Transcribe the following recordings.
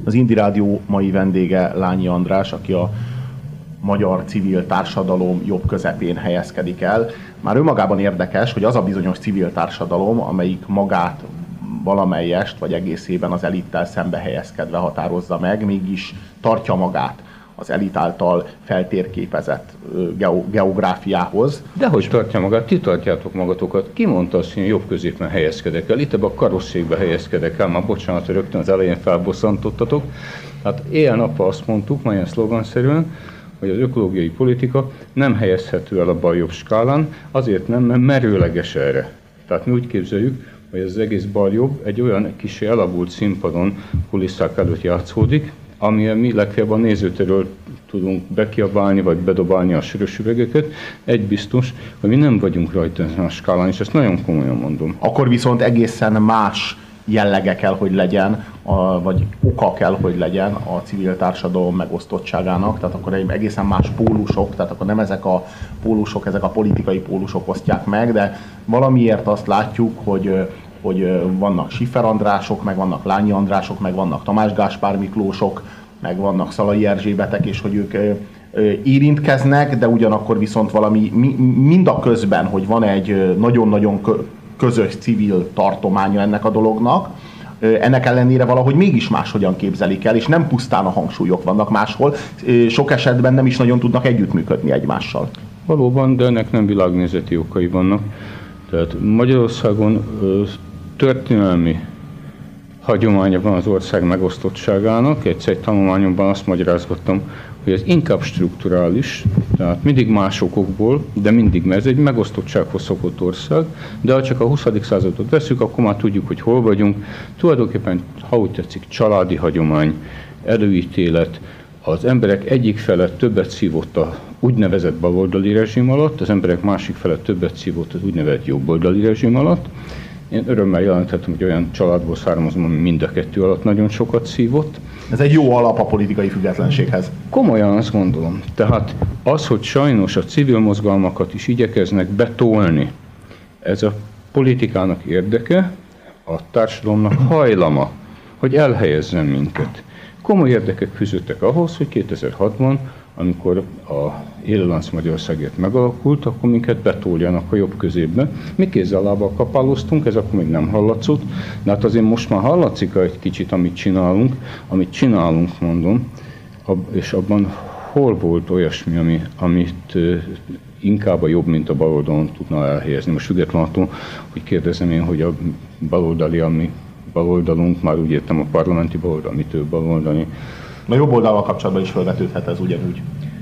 Az Indi Rádió mai vendége Lányi András, aki a magyar civil társadalom jobb közepén helyezkedik el. Már önmagában érdekes, hogy az a bizonyos civil társadalom, amelyik magát valamelyest vagy egészében az elittel szembe helyezkedve határozza meg, mégis tartja magát az elit által feltérképezett geográfiához. Dehogy tartja magát, ti tartjátok magatokat. Ki mondta azt, hogy jobb középen helyezkedek el? Itt ebben a karosszékbe helyezkedek el, már bocsánat, hogy rögtön az elején felbosszantottatok. Hát éjjel-nappal azt mondtuk, már ilyen szloganszerűen, hogy az ökológiai politika nem helyezhető el a bal-jobb skálán, azért nem, mert merőleges erre. Tehát mi úgy képzeljük, hogy az egész bal-jobb egy olyan kicsi elavult színpadon, kulisszák előtt játszódik, amilyen mi legfeljebb a nézőtérről tudunk bekiabálni, vagy bedobálni a sörös üvegeket. Egy biztos, hogy mi nem vagyunk rajta ezen a skálán, és ezt nagyon komolyan mondom. Akkor viszont egészen más jellege kell, hogy legyen, vagy oka kell, hogy legyen a civil társadalom megosztottságának, tehát akkor egészen más pólusok, tehát akkor nem ezek a pólusok, ezek a politikai pólusok osztják meg, de valamiért azt látjuk, hogy vannak Schiffer Andrások, meg vannak Lányi Andrások, meg vannak Tamás Gáspár Miklósok, meg vannak Szalai Erzsébetek, és hogy ők érintkeznek, de ugyanakkor viszont valami mindaközben, hogy van egy nagyon-nagyon közös civil tartománya ennek a dolognak, ennek ellenére valahogy mégis máshogyan képzelik el, és nem pusztán a hangsúlyok vannak máshol, sok esetben nem is nagyon tudnak együttműködni egymással. Valóban, de ennek nem világnézeti okai vannak. Tehát Magyarországon történelmi hagyománya van az ország megosztottságának. Egyszer egy tanulmányomban azt magyarázgattam, hogy ez inkább strukturális, tehát mindig más okokból, de mindig, mert ez egy megosztottsághoz szokott ország, de ha csak a 20. századot veszük, akkor már tudjuk, hogy hol vagyunk. Tulajdonképpen, ha úgy tetszik, családi hagyomány, előítélet, az emberek egyik fele többet szívott a úgynevezett baloldali rezsim alatt, az emberek másik fele többet szívott az úgynevezett jobboldali rezsim alatt. Én örömmel jelenthetem, hogy olyan családból származom, ami mind a kettő alatt nagyon sokat szívott. Ez egy jó alap a politikai függetlenséghez. Komolyan azt gondolom. Tehát az, hogy sajnos a civil mozgalmakat is igyekeznek betolni, ez a politikának érdeke, a társadalomnak hajlama, hogy elhelyezzen minket. Komoly érdekek fűződtek ahhoz, hogy 2006-ban, amikor a Élelánc Magyarországért megalakult, akkor minket betoljanak a jobb középbe. Mi kézzel-lábbal kapáloztunk, ez akkor még nem hallatszott, de hát azért most már hallatszik egy kicsit, amit csinálunk, mondom, és abban hol volt olyasmi, amit inkább a jobb, mint a baloldalon tudna elhelyezni. Most függetlenül attól, hogy kérdezem én, hogy a baloldali, ami baloldalunk, már úgy értem a parlamenti baloldal, mitől baloldali. A jobb oldalval kapcsolatban is felvetődhet ez ugyanúgy.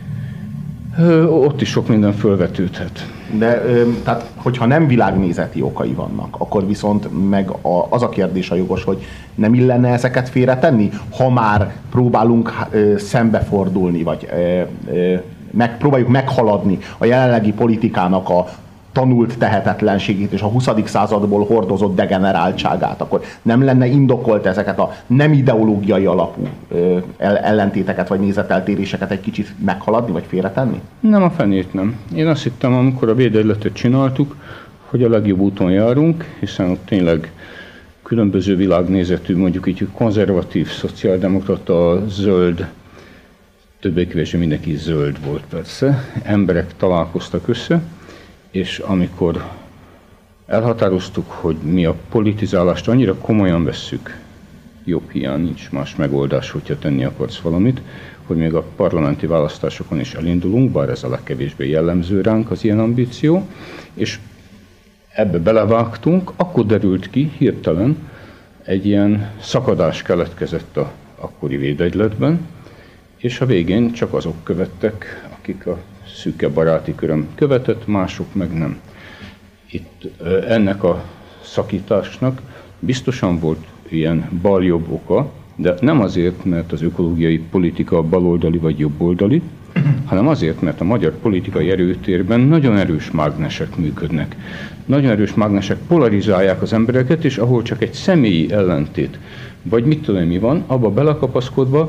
Ott is sok minden felvetődhet. De tehát, hogyha nem világnézeti okai vannak, akkor viszont meg az a kérdés a jogos, hogy nem illene ezeket félretenni, ha már próbálunk szembefordulni, vagy próbáljuk meghaladni a jelenlegi politikának a tanult tehetetlenségét és a 20. századból hordozott degeneráltságát, akkor nem lenne indokolt ezeket a nem ideológiai alapú ellentéteket vagy nézeteltéréseket egy kicsit meghaladni vagy félretenni? Nem, a fenét nem. Én azt hittem, amikor a védegyletet csináltuk, hogy a legjobb úton járunk, hiszen ott tényleg különböző világnézetű, mondjuk így konzervatív, szociáldemokrata, zöld, többé-kevésbé mindenki zöld volt persze, emberek találkoztak össze, és amikor elhatároztuk, hogy mi a politizálást annyira komolyan vesszük, jobb hiány nincs más megoldás, hogyha tenni akarsz valamit, hogy még a parlamenti választásokon is elindulunk, bár ez a legkevésbé jellemző ránk az ilyen ambíció, és ebbe belevágtunk, akkor derült ki hirtelen, egy ilyen szakadás keletkezett az akkori védegyletben, és a végén csak azok követtek, akik a szűke baráti köröm követett, mások meg nem. Itt ennek a szakításnak biztosan volt ilyen bal-jobb oka, de nem azért, mert az ökológiai politika baloldali vagy jobboldali, hanem azért, mert a magyar politikai erőtérben nagyon erős mágnesek működnek. Nagyon erős mágnesek polarizálják az embereket, és ahol csak egy személyi ellentét, vagy mit tudom mi van, abba belekapaszkodva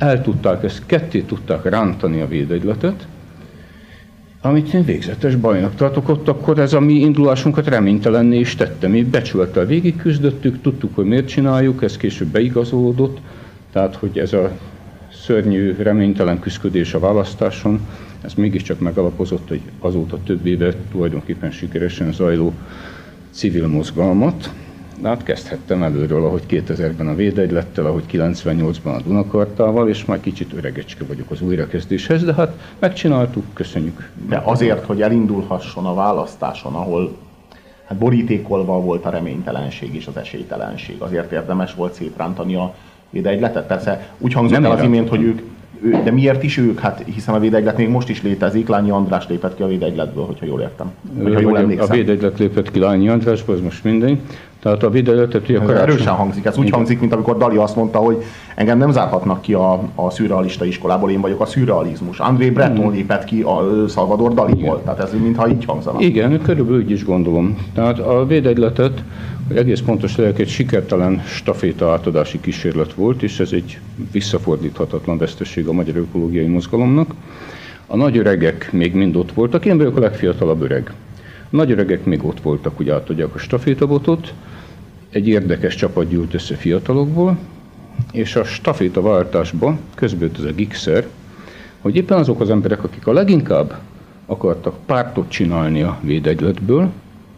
ketté tudták rántani a védegyletet, amit én végzetes bajnak tartok, ott akkor ez a mi indulásunkat reménytelenné is tette. Mi becsülettel végig küzdöttük, tudtuk, hogy miért csináljuk, ez később beigazolódott, Tehát, hogy ez a szörnyű, reménytelen küszködés a választáson, ez mégiscsak megalapozott, hogy azóta több éve tulajdonképpen sikeresen zajló civil mozgalmat. De hát kezdhettem előről, ahogy 2000-ben a Védegylettel, ahogy 98-ban a Dunakartával, és már kicsit öregecske vagyok az újrakezdéshez, de hát megcsináltuk, köszönjük. De azért, hogy elindulhasson a választáson, ahol hát borítékolva volt a reménytelenség és az esélytelenség, azért érdemes volt szétrántani a Védegyletet. Persze úgy hangzott el az imént, hogy ők, de miért is ők? Hát hiszen a Védegylet még most is létezik, Lányi András lépett ki a Védegyletből, hogyha jól értem. Hogyha jól emlékszem. A Védegylet lépett ki Lányi Andrásból, ez most mindegy. Tehát a Védegyletet ugye erősen hangzik. Ez úgy hangzik, mint amikor Dali azt mondta, hogy engem nem zárhatnak ki a szürrealista iskolából, én vagyok a szürrealizmus. André Breton lépett ki a Salvador Daliból. Tehát ez mintha így hangzana. Igen, körülbelül úgy is gondolom. Tehát a Védegyletet, hogy egész pontos legyek, egy sikertelen staféta átadási kísérlet volt, és ez egy visszafordíthatatlan veszteség a magyar ökológiai mozgalomnak. A nagy öregek még mind ott voltak, én vagyok a legfiatalabb öreg. A nagy öregek még ott voltak, hogy átadják a stafétabotot, egy érdekes csapat gyűlt össze fiatalokból, és a stafétaváltásba közbőtt ez a gigszer, hogy éppen azok az emberek, akik a leginkább akartak pártot csinálni a Védegyletből,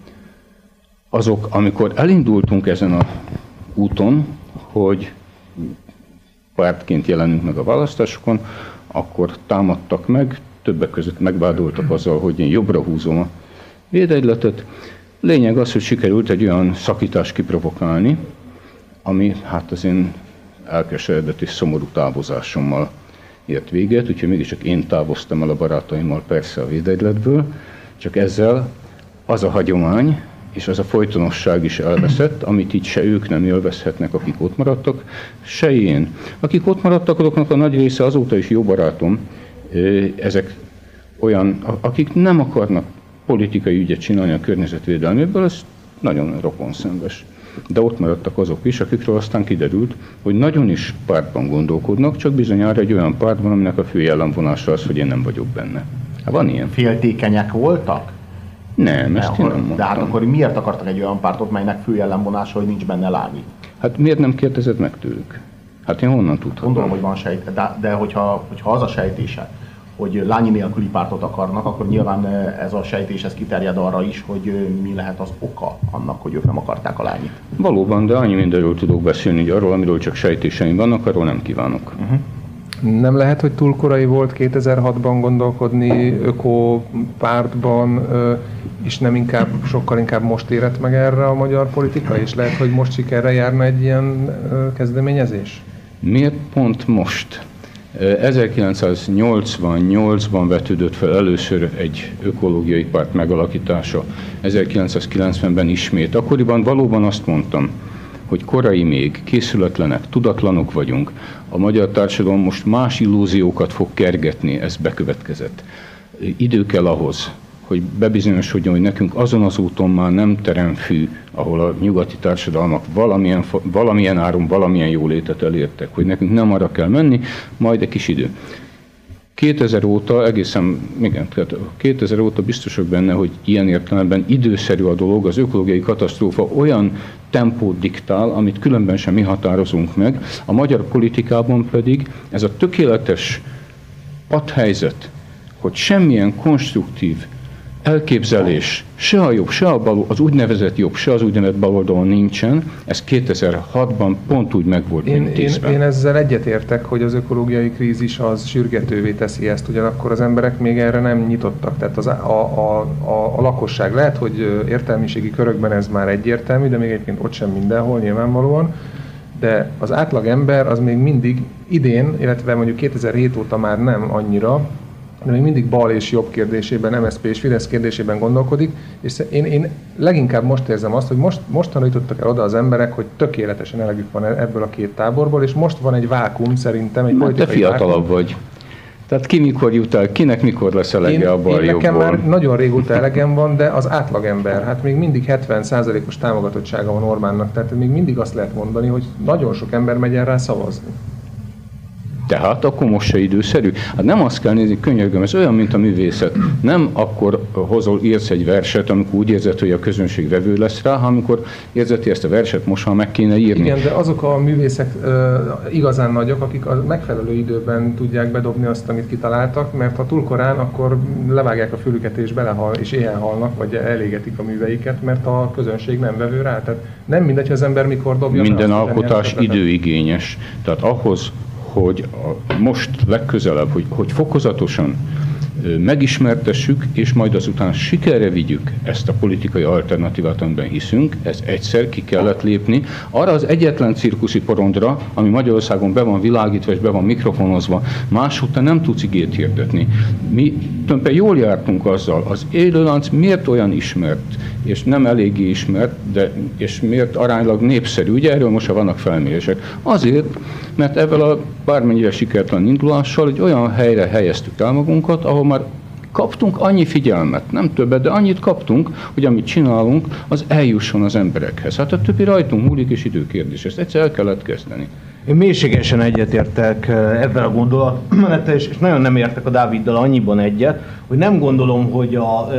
azok, amikor elindultunk ezen a úton, hogy pártként jelenünk meg a választásokon, akkor támadtak meg, többek között megvádoltak azzal, hogy én jobbra húzom a Védegyletet. Lényeg az, hogy sikerült egy olyan szakítást kiprovokálni, ami hát az én elkeseredett és szomorú távozásommal ért véget, úgyhogy mégiscsak én távoztam el a barátaimmal persze a Védegyletből, csak ezzel az a hagyomány és az a folytonosság is elveszett, amit így se ők nem élvezhetnek, akik ott maradtak, se én. Akik ott maradtak, azoknak a nagy része azóta is jó barátom, ezek olyan, akik nem akarnak politikai ügyet csinálni a környezetvédelméből, ez nagyon rokonszenves. De ott maradtak azok is, akikről aztán kiderült, hogy nagyon is pártban gondolkodnak, csak bizonyára egy olyan pártban, aminek a fő jellemvonása az, hogy én nem vagyok benne. Hát van ilyen. Féltékenyek voltak? Nem, ezt én nem mondtam. De hát akkor miért akartak egy olyan pártot, melynek fő jellemvonása, hogy nincs benne Lányi? Hát miért nem kérdezed meg tőlük? Hát én honnan tudhatom? Gondolom, hogy van sejt, de hogyha az a sejtése, hogy Lányi nélküli pártot akarnak, akkor nyilván ez a sejtés ez kiterjed arra is, hogy mi lehet az oka annak, hogy ők nem akarták a Lányit. Valóban, de annyi mindenről tudok beszélni, hogy arról, amiről csak sejtéseim vannak, arról nem kívánok. Nem lehet, hogy túl korai volt 2006-ban gondolkodni ökopártban, és nem inkább, sokkal inkább most érett meg erre a magyar politika, és lehet, hogy most sikerre járna egy ilyen kezdeményezés? Miért pont most? 1988-ban vetődött fel először egy ökológiai párt megalakítása, 1990-ben ismét. Akkoriban valóban azt mondtam, hogy korai még, készületlenek, tudatlanok vagyunk. A magyar társadalom most más illúziókat fog kergetni, ez bekövetkezett. Idő kell ahhoz, hogy bebizonyosodjon, hogy nekünk azon az úton már nem terem fű, ahol a nyugati társadalmak valamilyen áron, valamilyen jólétet elértek, hogy nekünk nem arra kell menni, majd egy kis idő. 2000 óta 2000 óta biztosak benne, hogy ilyen értelemben időszerű a dolog, az ökológiai katasztrófa olyan tempót diktál, amit különben sem mi határozunk meg. A magyar politikában pedig ez a tökéletes padhelyzet, hogy semmilyen konstruktív elképzelés, se a jobb, se a bal, az úgynevezett jobb, se az úgynevezett baloldalon nincsen, ez 2006-ban pont úgy meg volt, mint 10-ben. Én ezzel egyetértek, hogy az ökológiai krízis az sürgetővé teszi ezt, ugyanakkor az emberek még erre nem nyitottak. Tehát a lakosság lehet, hogy értelmiségi körökben ez már egyértelmű, de még egyébként ott sem mindenhol nyilvánvalóan, de az átlag ember az még mindig idén, illetve mondjuk 2007 óta már nem annyira, de még mindig bal és jobb kérdésében, MSZP és Fidesz kérdésében gondolkodik, és én leginkább most érzem azt, hogy mostanra jutottak el oda az emberek, hogy tökéletesen elegük van ebből a két táborból, és most van egy vákum szerintem, egy politikai vákum. Te fiatalabb vagy. Tehát ki mikor jut el, kinek mikor lesz elege a bal nekem már nagyon régóta elegem van, de az átlagember, hát még mindig 70%-os támogatottsága van Orbánnak, tehát még mindig azt lehet mondani, hogy nagyon sok ember megy el rá szavazni. Tehát akkor most se időszerű. Hát nem azt kell nézni, könyörgöm, ez olyan, mint a művészet. Nem akkor írsz egy verset, amikor úgy érzed, hogy a közönség vevő lesz rá, hanem amikor érzed, hogy ezt a verset most már meg kéne írni. Igen, de azok a művészek igazán nagyok, akik a megfelelő időben tudják bedobni azt, amit kitaláltak, mert ha túl korán, akkor levágják a fülüket és belehal, és éhen halnak, vagy elégetik a műveiket, mert a közönség nem vevő rá. Tehát nem mindegy, hogy az ember mikor dobja. Minden alkotás időigényes. Tehát ahhoz, hogy most legközelebb, hogy fokozatosan megismertessük, és majd azután sikerre vigyük ezt a politikai alternatívát, amiben hiszünk, ez egyszer ki kellett lépni, arra az egyetlen cirkuszi porondra, ami Magyarországon be van világítva és be van mikrofonozva, máshogy nem tudsz igét hirdetni. Mi tulajdonképpen jól jártunk azzal, az élőlánc miért olyan ismert, és nem eléggé ismert, és miért aránylag népszerű, ugye erről most vannak felmérések. Azért, mert ezzel a bármennyire sikertelen indulással egy olyan helyre helyeztük el magunkat, ahol már kaptunk annyi figyelmet, nem többet, de annyit kaptunk, hogy amit csinálunk, az eljusson az emberekhez. Hát a többi rajtunk múlik és időkérdés. Ezt egyszer el kellett kezdeni. Én mélységesen egyetértek ebben a gondolatmenettel, és nagyon nem értek a Dáviddal annyiban egyet, hogy nem gondolom, hogy a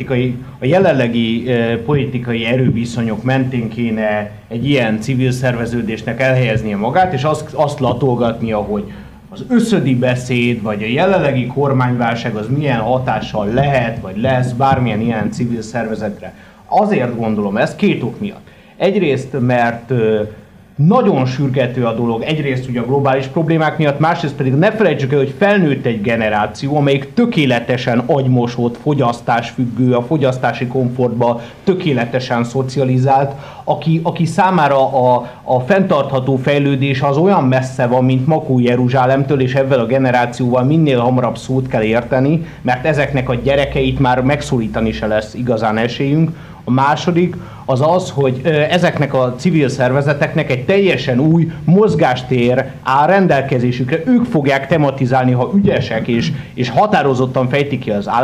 jelenlegi politikai erőviszonyok mentén kéne egy ilyen civil szerveződésnek elhelyeznie magát, és azt latolgatnia, hogy az összödi beszéd, vagy a jelenlegi kormányválság az milyen hatással lehet, vagy lesz bármilyen ilyen civil szervezetre. Azért gondolom ezt két ok miatt. Egyrészt, mert nagyon sürgető a dolog, egyrészt ugye a globális problémák miatt, másrészt pedig ne felejtsük el, hogy felnőtt egy generáció, amelyik tökéletesen agymosott, fogyasztásfüggő, a fogyasztási komfortba tökéletesen szocializált, aki számára a fenntartható fejlődés az olyan messze van, mint Makó Jeruzsálemtől, és ezzel a generációval minél hamarabb szót kell érteni, mert ezeknek a gyerekeit már megszólítani se lesz igazán esélyünk. A második az az, hogy ezeknek a civil szervezeteknek egy teljesen új mozgástér áll rendelkezésükre. Ők fogják tematizálni, ha ügyesek és határozottan fejtik ki az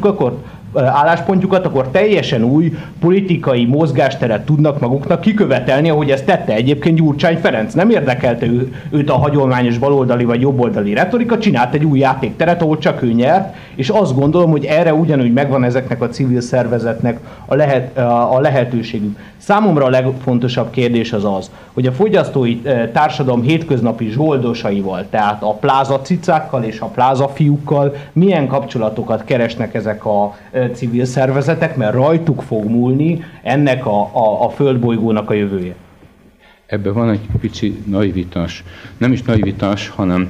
álláspontjukat, akkor teljesen új politikai mozgásteret tudnak maguknak kikövetelni, ahogy ezt tette egyébként Gyurcsány Ferenc. Nem érdekelte őt a hagyományos baloldali vagy jobboldali retorika, csinált egy új játékteret, ahol csak ő nyert, és azt gondolom, hogy erre ugyanúgy megvan ezeknek a civil szervezetnek a lehetőségük. Számomra a legfontosabb kérdés az, hogy a fogyasztói társadalom hétköznapi zsoldosaival, tehát a plázacicákkal és a plázafiúkkal milyen kapcsolatokat keresnek ezek a civil szervezetek, mert rajtuk fog múlni ennek a földbolygónak a jövője. Ebben van egy pici naivitás. Nem is naivitás, hanem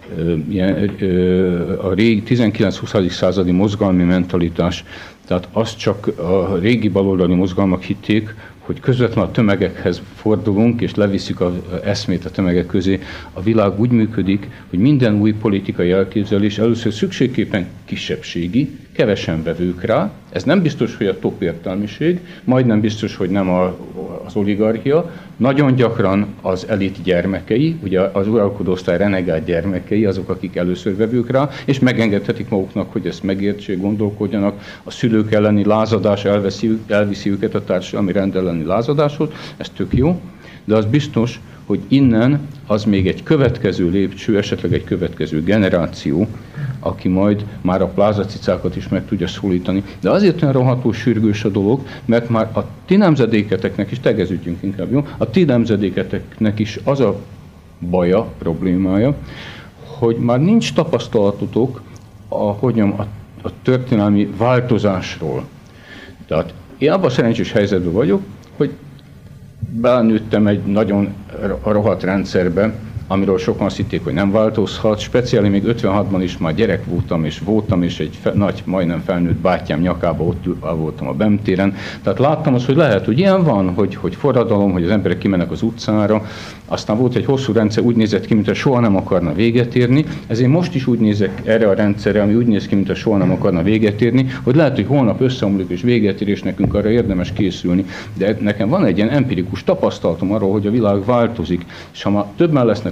a régi 19-20. Századi mozgalmi mentalitás. Tehát azt csak a régi baloldali mozgalmak hitték, hogy közvetlenül a tömegekhez fordulunk, és leviszik az eszmét a tömegek közé. A világ úgy működik, hogy minden új politikai elképzelés először szükségképpen kisebbségi, kevesen vevők rá. Ez nem biztos, hogy a top értelmiség, majdnem biztos, hogy nem az oligarchia. Nagyon gyakran az elit gyermekei, ugye az uralkodó osztály renegát gyermekei, azok, akik először vevők rá, és megengedhetik maguknak, hogy ezt megértsék, gondolkodjanak. A szülők elleni lázadás elviszi őket a társadalmi rend elleni lázadáshoz, ez tök jó, de az biztos, hogy innen az még egy következő lépcső, esetleg egy következő generáció, aki majd már a plázacicákat is meg tudja szólítani. De azért olyan rohadtul sürgős a dolog, mert már a ti nemzedéketeknek is, tegeződjünk inkább, jó? A ti nemzedéketeknek is az a baja, problémája, hogy már nincs tapasztalatotok a történelmi változásról. Tehát én abban szerencsés helyzetben vagyok, hogy belenőttem egy nagyon rohadt rendszerbe, amiről sokan azt hitték, hogy nem változhat. Speciális még 56-ban is már gyerek voltam, és egy nagy, majdnem felnőtt bátyám nyakába ott voltam a BEM téren. Tehát láttam azt, hogy lehet, hogy ilyen van, hogy forradalom, hogy az emberek kimennek az utcára. Aztán volt egy hosszú rendszer, úgy nézett ki, mintha soha nem akarna véget érni. Ezért most is úgy nézek erre a rendszerre, ami úgy néz ki, mintha soha nem akarna véget érni, hogy lehet, hogy holnap összeomlik és véget ér, és nekünk arra érdemes készülni. De nekem van egy ilyen empirikus tapasztalatom arról, hogy a világ változik, és ha már többen lesznek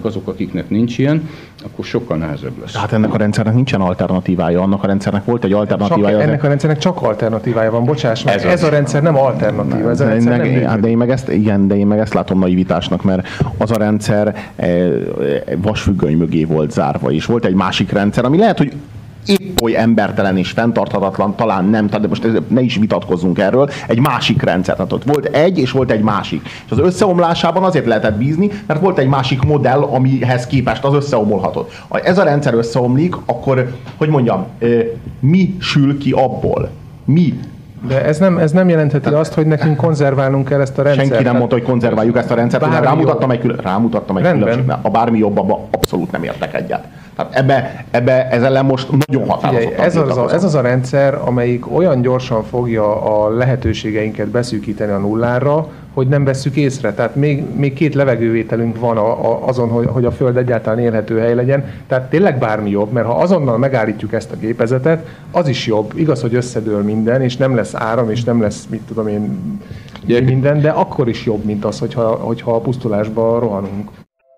azok, akiknek nincs ilyen, akkor sokkal nehezebb lesz. Tehát ennek a rendszernek nincsen alternatívája, annak a rendszernek volt egy alternatívája. Ennek a rendszernek csak alternatívája van, bocsáss meg, ez a rendszer nem alternatíva, ez a rendszer nem működik. De én meg ezt látom naivitásnak, mert az a rendszer vasfüggöny mögé volt zárva, és volt egy másik rendszer, ami lehet, hogy épp oly embertelen és fenntarthatatlan, talán nem, de most ne is vitatkozzunk erről, egy másik rendszer. Tehát ott volt egy, és volt egy másik. És az összeomlásában azért lehetett bízni, mert volt egy másik modell, amihez képest az összeomolhatott. Ha ez a rendszer összeomlik, akkor, hogy mondjam, mi sül ki abból? Mi? De ez nem jelentheti azt, hogy nekünk konzerválnunk kell ezt a rendszert. Senki nem mondta, hogy konzerváljuk ezt a rendszert. Rámutattam egy különbséget. A bármi jobb, abban abszolút nem értek egyet. Tehát ebbe ez ellen most nagyon határozottan. Ez az a rendszer, amelyik olyan gyorsan fogja a lehetőségeinket beszűkíteni a nullára, hogy nem vesszük észre. Tehát még 2 levegővételünk van azon, hogy a Föld egyáltalán élhető hely legyen. Tehát tényleg bármi jobb, mert ha azonnal megállítjuk ezt a gépezetet, az is jobb. Igaz, hogy összedől minden, és nem lesz áram, és nem lesz, mit tudom én, minden, de akkor is jobb, mint az, hogyha a pusztulásba rohanunk.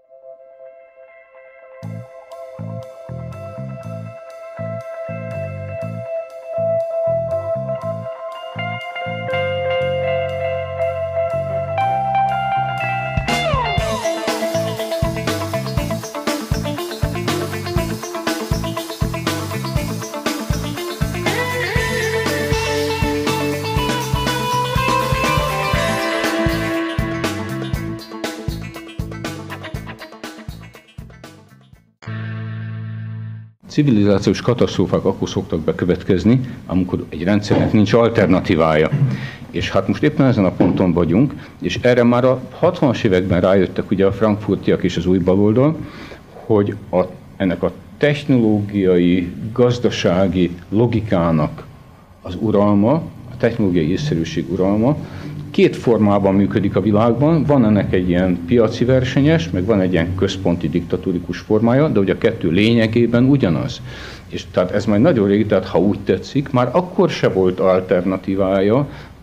Civilizációs katasztrófák akkor szoktak bekövetkezni, amikor egy rendszernek nincs alternatívája. És hát most éppen ezen a ponton vagyunk, és erre már a 60-as években rájöttek ugye a frankfurtiak és az új baloldal, hogy ennek a technológiai, gazdasági logikának az uralma, a technológiai észszerűség uralma 2 formában működik a világban. Van ennek egy ilyen piaci versenyes, meg van egy ilyen központi diktatórikus formája, de ugye a 2 lényegében ugyanaz. És tehát ez már nagyon régi, tehát ha úgy tetszik, már akkor se volt alternatívája,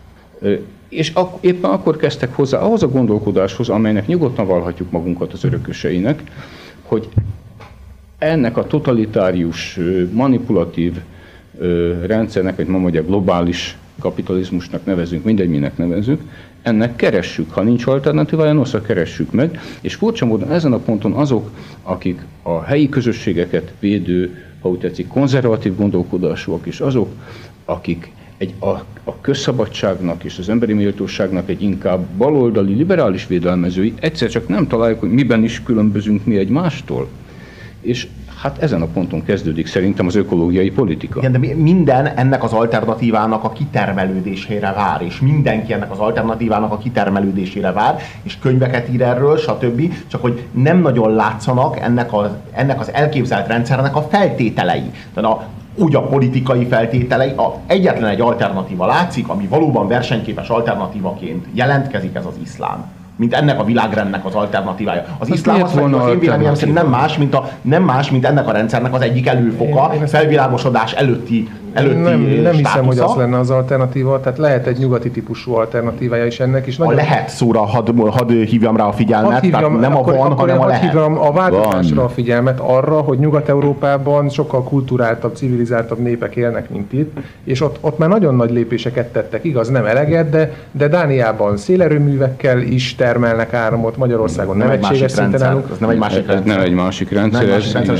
és éppen akkor kezdtek hozzá ahhoz a gondolkodáshoz, amelynek nyugodtan vallhatjuk magunkat az örököseinek, hogy ennek a totalitárius, manipulatív rendszernek, vagy ma mondja globális kapitalizmusnak nevezünk, mindegy, minek nevezünk, ennek keressük. Ha nincs alternatívája, noszra keressük meg, és furcsa módon ezen a ponton azok, akik a helyi közösségeket védő, ha úgy tetszik, konzervatív gondolkodásúak, és azok, akik a közszabadságnak és az emberi méltóságnak egy inkább baloldali, liberális védelmezői, egyszer csak nem találjuk, hogy miben is különbözünk mi egymástól. És hát ezen a ponton kezdődik szerintem az ökológiai politika. Igen, de minden ennek az alternatívának a kitermelődésére vár, és mindenki ennek az alternatívának a kitermelődésére vár, és könyveket ír erről, stb. Csak hogy nem nagyon látszanak ennek az elképzelt rendszernek a feltételei. Tehát úgy a politikai feltételei, egyetlen egy alternatíva látszik, ami valóban versenyképes alternatívaként jelentkezik, ez az iszlám. Mint ennek a világrendnek az alternatívája. Az iszlám az én véleményem szerint nem más, mint ennek a rendszernek az egyik előfoka, felvilágosodás előtti nem hiszem, hogy az lenne az alternatíva, tehát lehet egy nyugati típusú alternatívája is ennek is. A lehet szóra hadd hívjam rá a figyelmet, tehát nem a van, hanem a lehet. Hívjam a változásra a figyelmet arra, hogy Nyugat-Európában sokkal kulturáltabb, civilizáltabb népek élnek, mint itt, és ott már nagyon nagy lépéseket tettek, igaz, nem eleget, de Dániában szélerőművekkel is termelnek áramot, Magyarországon nem egységes szinten állunk. Ez nem egy másik rendszer. Nem egy másik rendszer.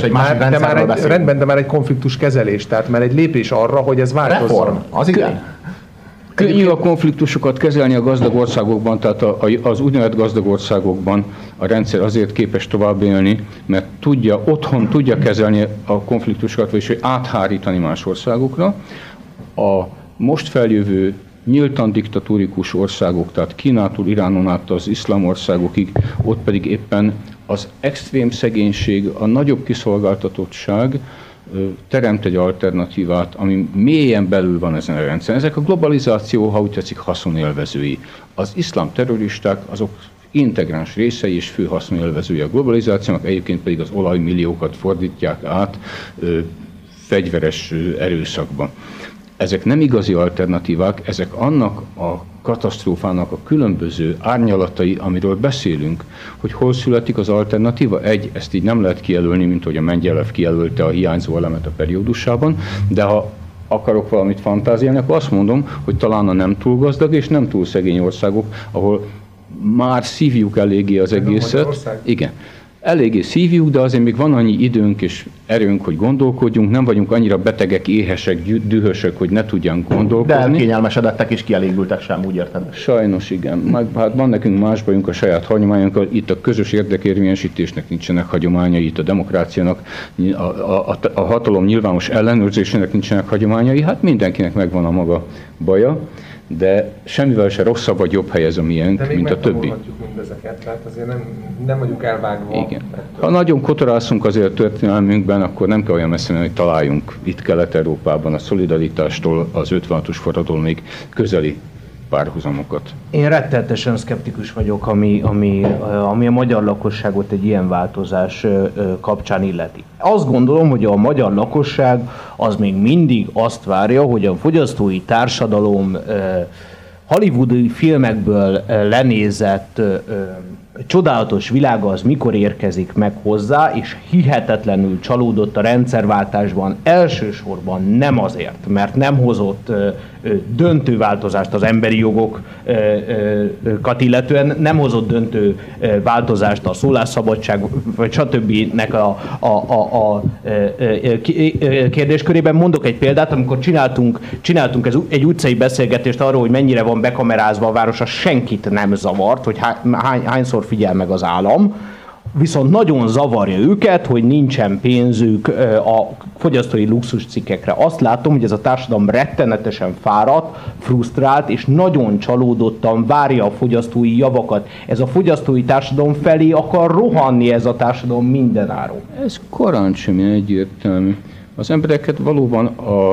De már egy konfliktus kezelés, tehát már egy lépés arra, hogy ez változzon. Reform, az igen. Könnyű a konfliktusokat kezelni a gazdag országokban, tehát az úgynevezett gazdag országokban a rendszer azért képes tovább élni, mert otthon tudja kezelni a konfliktusokat, vagyis hogy áthárítani más országokra. A most feljövő nyíltan diktatórikus országok, tehát Kínától, Iránon át az iszlám országokig, ott pedig éppen az extrém szegénység, a nagyobb kiszolgáltatottság teremt egy alternatívát, ami mélyen belül van ezen a rendszeren. Ezek a globalizáció, ha úgy tetszik, haszonélvezői. Az iszlám terroristák azok integráns részei és fő haszonélvezői a globalizációnak, egyébként pedig az olajmilliókat fordítják át fegyveres erőszakba. ezek nem igazi alternatívák, ezek annak a katasztrófának a különböző árnyalatai, amiről beszélünk, hogy hol születik az alternatíva. Ezt így nem lehet kijelölni, mint hogy a Mengyelev kijelölte a hiányzó elemet a periódusában, de ha akarok valamit fantáziálni, akkor azt mondom, hogy talán a nem túl gazdag és nem túl szegény országok, ahol már szívjuk eléggé az egészet. Igen. Eléggé szívjuk, de azért még van annyi időnk és erőnk, hogy gondolkodjunk, nem vagyunk annyira betegek, éhesek, dühösek, hogy ne tudjunk gondolkodni. De elkényelmesedettek és kielégültek sem, úgy érted? Sajnos igen. Hát van nekünk más bajunk a saját hagyományunkkal, itt a közös érdekérvényesítésnek nincsenek hagyományai, itt a demokráciának, a hatalom nyilvános ellenőrzésének nincsenek hagyományai, hát mindenkinek megvan a maga baja. De semmivel se rosszabb vagy jobb hely ez a miénk, mint a többi. Mindezeket, tehát azért nem vagyunk elvágva. Igen. Ha nagyon kotorászunk azért a történelmünkben, akkor nem kell olyan messze, hogy találjunk itt Kelet-Európában a szolidaritástól az 56-os forradalomig közeli párhuzamokat. Én rettenetesen szkeptikus vagyok, ami a magyar lakosságot egy ilyen változás kapcsán illeti. Azt gondolom, hogy a magyar lakosság az még mindig azt várja, hogy a fogyasztói társadalom hollywoodi filmekből lenézett csodálatos világa az mikor érkezik meg hozzá, és hihetetlenül csalódott a rendszerváltásban, elsősorban nem azért, mert nem hozott döntő változást az emberi jogokat illetően, nem hozott döntő változást a szólásszabadság, vagy stb. A kérdéskörében. Mondok egy példát, amikor csináltunk egy utcai beszélgetést arról, hogy mennyire van bekamerázva a város, az senkit nem zavart, hogy hányszor figyel meg az állam, viszont nagyon zavarja őket, hogy nincsen pénzük a fogyasztói luxuscikkekre. Azt látom, hogy ez a társadalom rettenetesen fáradt, frusztrált, és nagyon csalódottan várja a fogyasztói javakat. Ez a fogyasztói társadalom felé akar rohanni ez a társadalom mindenáron. Ez korán sem egyértelmű. Az embereket valóban a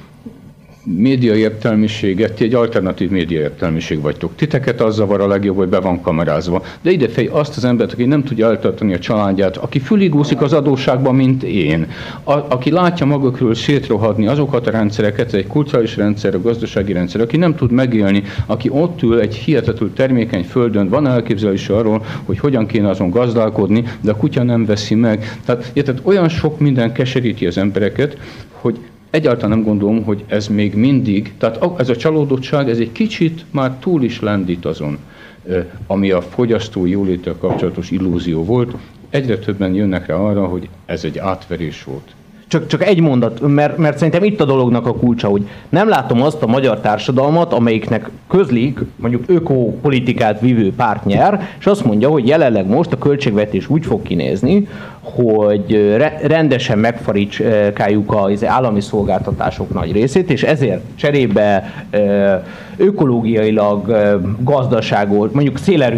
média értelmiséget, ti egy alternatív média értelmiség vagytok. Titeket az zavar a legjobb, hogy be van kamerázva. De idefej azt az embert, aki nem tudja eltartani a családját, aki füligúszik az adósságban, mint én, aki látja maga körül szétrohadni azokat a rendszereket, egy kulturális rendszer, a gazdasági rendszer, aki nem tud megélni, aki ott ül egy hihetetlenül termékeny földön, van elképzelése arról, hogy hogyan kéne azon gazdálkodni, de a kutya nem veszi meg. Tehát olyan sok minden keseríti az embereket, hogy egyáltalán nem gondolom, hogy ez még mindig, tehát ez a csalódottság, ez egy kicsit már túl is lendít azon, ami a fogyasztói jóléttel kapcsolatos illúzió volt. Egyre többen jönnek rá arra, hogy ez egy átverés volt. Csak egy mondat, mert szerintem itt a dolognak a kulcsa, hogy nem látom azt a magyar társadalmat, amelyiknek közlik, mondjuk ökopolitikát vívő párt nyer, és azt mondja, hogy jelenleg most a költségvetés úgy fog kinézni, hogy rendesen megfaricskáljuk az állami szolgáltatások nagy részét, és ezért cserébe ökológiailag gazdaságot, mondjuk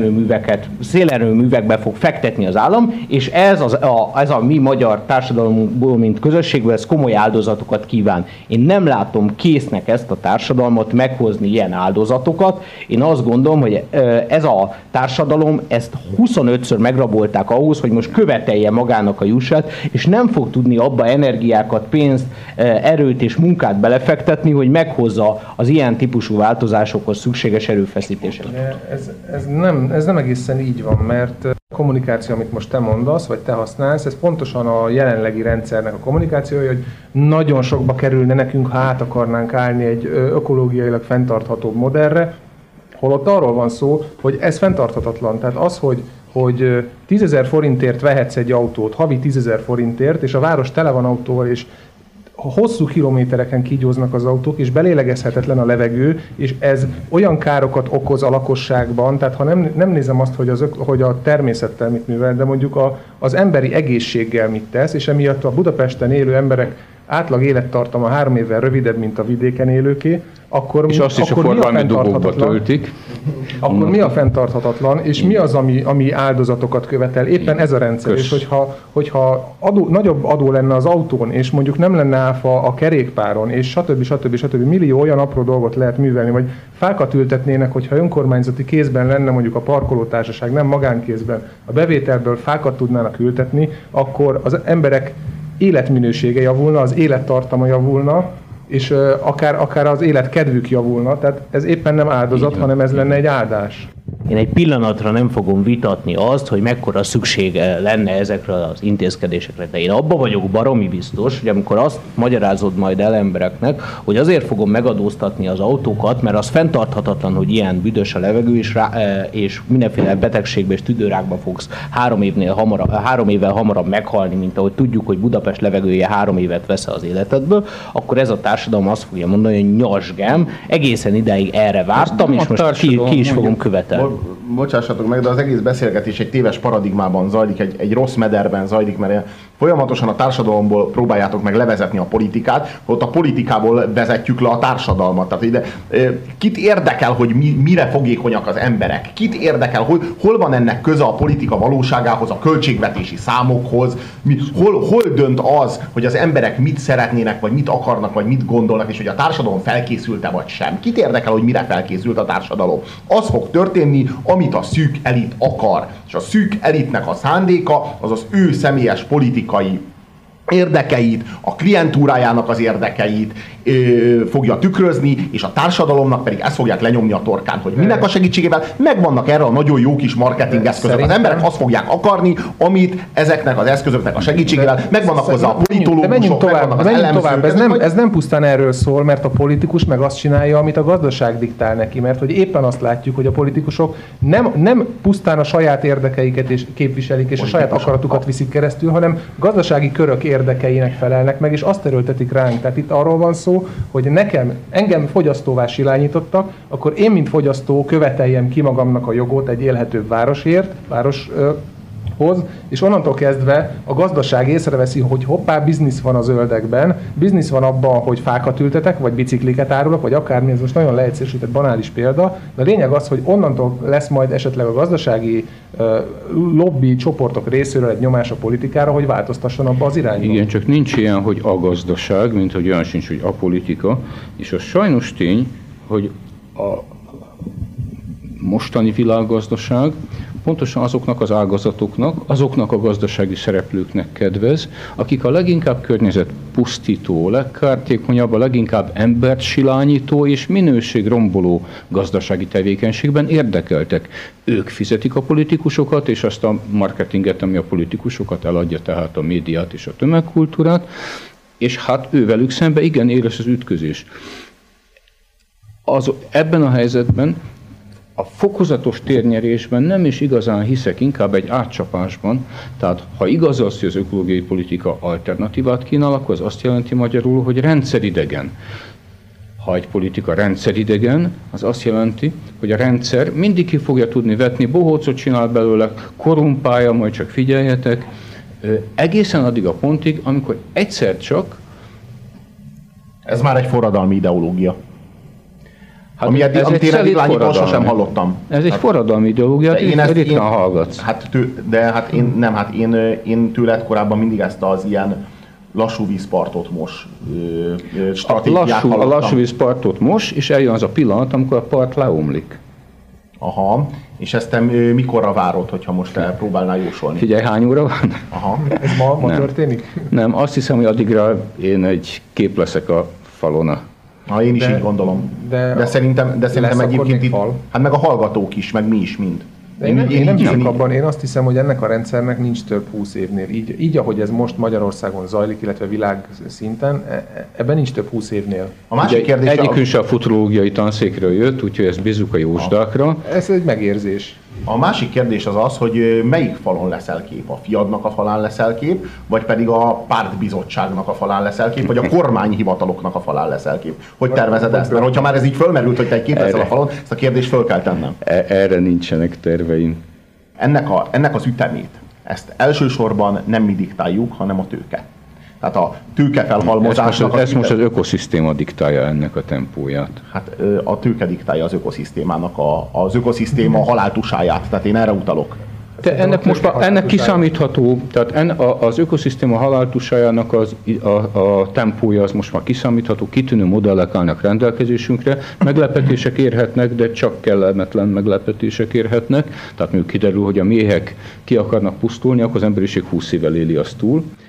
szélerőművekbe fog fektetni az állam, és ez a mi magyar társadalomból, mint közösségben, ez komoly áldozatokat kíván. Én nem látom késznek ezt a társadalmat meghozni ilyen áldozatokat. Én azt gondolom, hogy ez a társadalom, ezt 25-ször megrabolták ahhoz, hogy most követelje magának a jussát, és nem fog tudni abba energiákat, pénzt, erőt és munkát belefektetni, hogy meghozza az ilyen típusú változásokhoz szükséges erőfeszítéseket. Ez nem egészen így van, mert a kommunikáció, amit most te mondasz, vagy te használsz, ez pontosan a jelenlegi rendszernek a kommunikációja, hogy nagyon sokba kerülne nekünk, ha át akarnánk állni egy ökológiailag fenntarthatóbb modellre, holott arról van szó, hogy ez fenntarthatatlan. Tehát az, hogy 10 000 forintért vehetsz egy autót, havi 10 000 forintért, és a város tele van autóval, és hosszú kilométereken kígyóznak az autók, és belélegezhetetlen a levegő, és ez olyan károkat okoz a lakosságban, tehát ha nem nézem azt, hogy a természettel mit művel, de mondjuk az emberi egészséggel mit tesz, és emiatt a Budapesten élő emberek átlag élettartama 3 évvel rövidebb, mint a vidéken élőké, akkor és azt is a forgalmi dugókba töltik. Akkor mi a fenntarthatatlan, és mi az, ami áldozatokat követel? Éppen ez a rendszer. És hogyha nagyobb adó lenne az autón, és mondjuk nem lenne áfa a kerékpáron, és stb. Millió olyan apró dolgot lehet művelni, vagy fákat ültetnének, hogyha önkormányzati kézben lenne mondjuk a parkolótársaság, nem magánkézben, a bevételből fákat tudnának ültetni, akkor az emberek életminősége javulna, az élettartama javulna, és akár az élet kedvük javulna, tehát ez éppen nem áldozat, hanem ez lenne egy áldás. Én egy pillanatra nem fogom vitatni azt, hogy mekkora szüksége lenne ezekre az intézkedésekre, de én abban vagyok baromi biztos, hogy amikor azt magyarázod majd el embereknek, hogy azért fogom megadóztatni az autókat, mert az fenntarthatatlan, hogy ilyen büdös a levegő, és mindenféle betegségbe és tüdőrákba fogsz 3 évvel hamarabb meghalni, mint ahogy tudjuk, hogy Budapest levegője 3 évet vesz az életedből, akkor ez a társadalom azt fogja mondani, hogy nyasgem, egészen ideig erre vártam, és most ki is fogom követelni. Bocsássatok meg, de az egész beszélgetés egy téves paradigmában zajlik, egy rossz mederben zajlik, mert folyamatosan a társadalomból próbáljátok meg levezetni a politikát, ott a politikából vezetjük le a társadalmat. Tehát ide, kit érdekel, hogy mire fogékonyak az emberek? Kit érdekel, hol van ennek köze a politika valóságához, a költségvetési számokhoz? Hol dönt az, hogy az emberek mit szeretnének, vagy mit akarnak, vagy mit gondolnak, és hogy a társadalom felkészült-e vagy sem? Kit érdekel, hogy mire felkészült a társadalom? Az fog történni, amit a szűk elit akar. És a szűk elitnek a szándéka az az ő személyes politikai érdekeit, a klientúrájának az érdekeit fogja tükrözni, és a társadalomnak pedig ezt fogják lenyomni a torkán, hogy minek a segítségével megvannak erre a nagyon jó kis marketing eszközök. Az emberek azt fogják akarni, amit ezeknek az eszközöknek a segítségével megvannak hozzá a politológusok, megvannak az elemzők. Ez nem pusztán erről szól, mert a politikus meg azt csinálja, amit a gazdaság diktál neki, mert hogy éppen azt látjuk, hogy a politikusok nem pusztán a saját érdekeiket és képviselik, és a saját akaratukat viszik keresztül, hanem gazdasági körök érdekeinek felelnek meg, és azt erőltetik ránk. Tehát itt arról van szó, hogy engem fogyasztóvá silányítottak, akkor én, mint fogyasztó követeljem ki magamnak a jogot egy élhetőbb városhoz, és onnantól kezdve a gazdaság észreveszi, hogy hoppá, biznisz van a zöldekben, biznisz van abban, hogy fákat ültetek, vagy bicikliket árulok, vagy akármi, ez most nagyon leegyszerűsített, banális példa, de a lényeg az, hogy onnantól lesz majd esetleg a gazdasági lobby csoportok részéről egy nyomás a politikára, hogy változtasson abba az irányba. Igen, csak nincs ilyen, hogy a gazdaság, mint hogy olyan sincs, hogy a politika, és az sajnos tény, hogy a mostani világgazdaság pontosan azoknak az ágazatoknak, azoknak a gazdasági szereplőknek kedvez, akik a leginkább környezetpusztító, legkártékonyabb, a leginkább embert silányító és minőségromboló gazdasági tevékenységben érdekeltek. Ők fizetik a politikusokat, és azt a marketinget, ami a politikusokat eladja, tehát a médiát és a tömegkultúrát, és hát ővelük szembe igen éles az ütközés. Ebben a helyzetben a fokozatos térnyerésben nem is igazán hiszek, inkább egy átcsapásban. Tehát ha igaz az, hogy az ökológiai politika alternatívát kínál, akkor az azt jelenti magyarul, hogy rendszeridegen. Ha egy politika rendszeridegen, az azt jelenti, hogy a rendszer mindig ki fogja tudni vetni, bohócot csinál belőle, korrumpálja, majd csak figyeljetek, egészen addig a pontig, amikor egyszer csak... Ez már egy forradalmi ideológia. Hát amit én eddig lányítól sosem hallottam. Ez egy forradalmi ideológia, ritkán hallgatsz. Én tőled korábban mindig ezt az ilyen lassú vízpartot mos stratégiát hallottam. A lassú vízpartot mos, és eljön az a pillanat, amikor a part leomlik. Aha, és ezt te mikorra várod, hogyha most próbálnál jósolni? Figyelj, hány óra van? Aha. Ez ma történik? Nem, azt hiszem, hogy addigra én egy kép leszek a falon. Én is így gondolom. De szerintem egyébként itt, hát meg a hallgatók is, meg mi is mind. Én azt hiszem, hogy ennek a rendszernek nincs több 20 évnél. Így, ahogy ez most Magyarországon zajlik, illetve világ szinten, ebben nincs több 20 évnél. A másik kérdés... Egyikünk se a futurológiai tanszékről jött, úgyhogy ezt bízzuk a jósdákra. Ez egy megérzés. A másik kérdés az az, hogy melyik falon leszel kép? A fiadnak a falán leszel kép, vagy pedig a pártbizottságnak a falán leszel kép, vagy a kormányhivataloknak a falán leszel kép? Hogy tervezed ezt? Mert hogyha már ez így fölmerült, hogy te egy kép leszel a falon, ezt a kérdést föl kell tennem. Erre nincsenek terveim. Ennek az ütemét, ezt elsősorban nem mi diktáljuk, hanem a tőke. Tehát a tőkefelhalmozásnak... Ezt most az ökoszisztéma diktálja ennek a tempóját. Hát a tőke diktálja az ökoszisztémának az ökoszisztéma haláltusáját, tehát én erre utalok. De ennek kiszámítható, tehát az ökoszisztéma haláltusájának a tempója az most már kiszámítható, kitűnő modellek állnak rendelkezésünkre, meglepetések érhetnek, de csak kellemetlen meglepetések érhetnek, tehát mondjuk kiderül, hogy a méhek ki akarnak pusztulni, akkor az emberiség 20 évvel éli azt túl.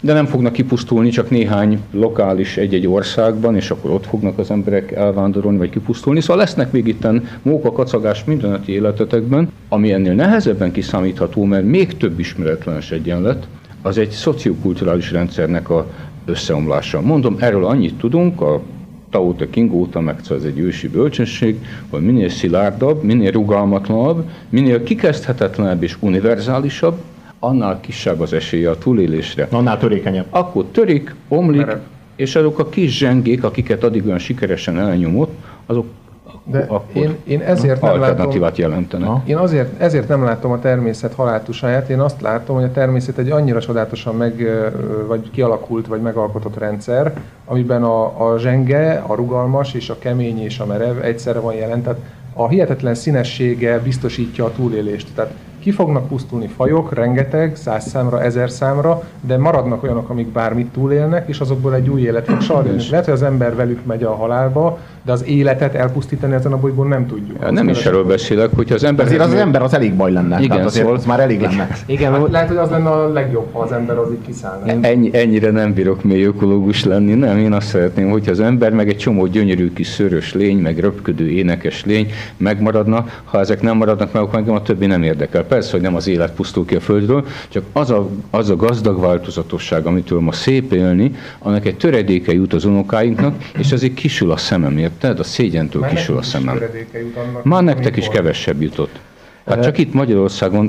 de nem fognak kipusztulni csak néhány lokális egy-egy országban, és akkor ott fognak az emberek elvándorolni, vagy kipusztulni. Szóval lesznek még itten móka, kacagás mindennapi életetekben, ami ennél nehezebben kiszámítható, mert még több ismeretlenes egyenlet, az egy szociokulturális rendszernek a összeomlása. Mondom, erről annyit tudunk, a Tao Te Ching óta, meg ez egy ősi bölcsesség, hogy minél szilárdabb, minél rugalmatlanabb, minél kikezdhetetlenebb és univerzálisabb, annál kisebb az esélye a túlélésre. Annál törékenyebb. Akkor törik, omlik, és azok a kis zsengék, akiket addig olyan sikeresen elnyomott, azok de akkor én ezért nem alternatívát jelentenek. Én ezért nem látom a természet haláltusáját, én azt látom, hogy a természet egy annyira csodálatosan vagy kialakult, vagy megalkotott rendszer, amiben a zsenge, a rugalmas és a kemény és a merev egyszerre van jelen. Tehát a hihetetlen színessége biztosítja a túlélést. Tehát ki fognak pusztulni fajok, rengeteg, 100 számra, 1000 számra, de maradnak olyanok, amik bármit túlélnek, és azokból egy új élet fog sarjani. Lehet, hogy az ember velük megy a halálba, de az életet elpusztítani ezen a bolygón nem tudjuk. Ja, nem is erről beszélek, hogyha az ember... Azért az ember az elég baj lenne. Igen, azért szóval az már elég lenne. Igen, hát lehet, hogy az lenne a legjobb, ha az ember az így kiszállna. Ennyire nem bírok mély ökológus lenni, nem, én azt szeretném, hogyha az ember meg egy csomó gyönyörű kis szőrös lény, meg röpködő énekes lény megmaradna, ha ezek nem maradnak meg, akkor engem a többi nem érdekel. Persze, hogy nem az élet pusztul ki a földről, csak az a gazdag változatosság, amitől ma szép élni, annak egy töredéke jut az unokáinknak, és azért kisül a szemem, érted? A szégyentől már kisül a szemem. Annak, már nektek is kevesebb jutott. Hát csak itt Magyarországon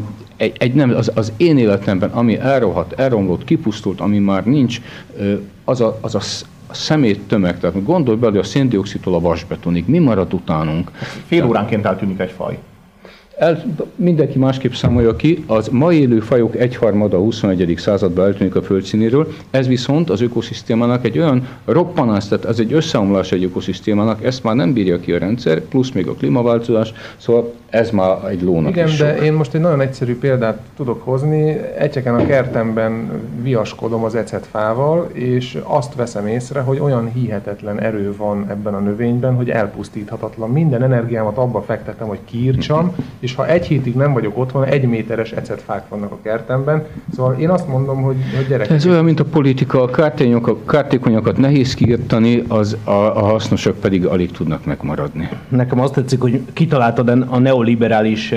az én életemben, ami elrohadt, elromlott, kipusztult, ami már nincs, az a szemét tömeg. Tehát gondolj bele, a széndioxidtól a vasbetonig. Mi marad utánunk? Fél óránként eltűnik egy faj. Mindenki másképp számolja ki, az ma élő fajok egyharmada a 21. században eltűnik a földszínéről, ez viszont az ökoszisztémának egy olyan roppanás, tehát ez egy összeomlás egy ökoszisztémának, ezt már nem bírja ki a rendszer, plusz még a klímaváltozás, szóval ez már egy lónak igen, is de sok. én most egy nagyon egyszerű példát tudok hozni. Egyeken a kertemben viaskodom az ecetfával, és azt veszem észre, hogy olyan hihetetlen erő van ebben a növényben, hogy elpusztíthatatlan. Minden energiámat abba fektetem, hogy kiírtsam, és ha egy hétig nem vagyok otthon, 1 méteres ecetfák vannak a kertemben. Szóval én azt mondom, hogy gyerekek... Ez olyan, mint a politika, a kártékonyakat nehéz kiirtani, a hasznosak pedig alig tudnak megmaradni. Nekem azt tetszik, hogy kitaláltad a neoliberális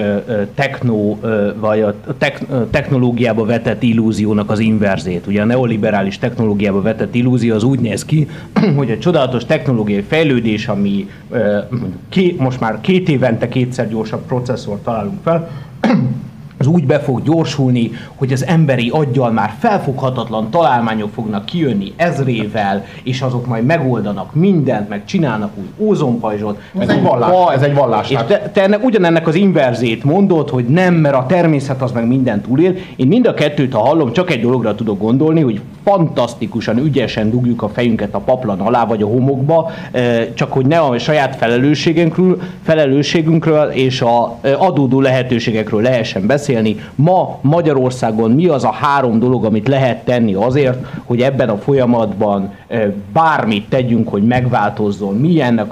vagy a technológiába vetett illúziónak az inverzét. Ugye a neoliberális technológiába vetett illúzió az úgy néz ki, hogy egy csodálatos technológiai fejlődés, ami most már 2 évente 2-szer gyorsabb processzort találunk fel, az úgy be fog gyorsulni, hogy az emberi aggyal már felfoghatatlan találmányok fognak kijönni ezrével, és azok majd megoldanak mindent, meg csinálnak új ózonpajzsot. Ez egy vallás. És te ugyanennek az inverzét mondod, hogy nem, mert a természet az meg mindent túlél. Én mind a kettőt, ha hallom, csak egy dologra tudok gondolni, hogy fantasztikusan, ügyesen dugjuk a fejünket a paplan alá, vagy a homokba, csak hogy ne a saját felelősségünkről és a adódó lehetőségekről lehessen beszélni. Ma Magyarországon mi az a 3 dolog, amit lehet tenni azért, hogy ebben a folyamatban bármit tegyünk, hogy megváltozzon, milyen